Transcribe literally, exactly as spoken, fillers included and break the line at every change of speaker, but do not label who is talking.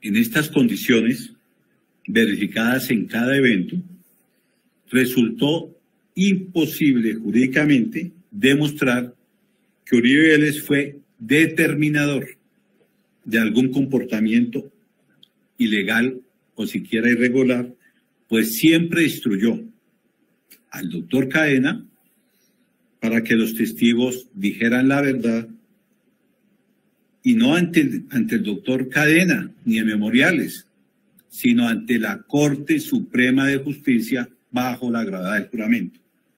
En estas condiciones, verificadas en cada evento, resultó imposible jurídicamente demostrar que Uribe Vélez fue determinador de algún comportamiento ilegal o siquiera irregular, pues siempre instruyó al doctor Cadena para que los testigos dijeran la verdad y no ante, ante el doctor Cadena ni en memoriales, sino ante la Corte Suprema de Justicia bajo la grada del juramento.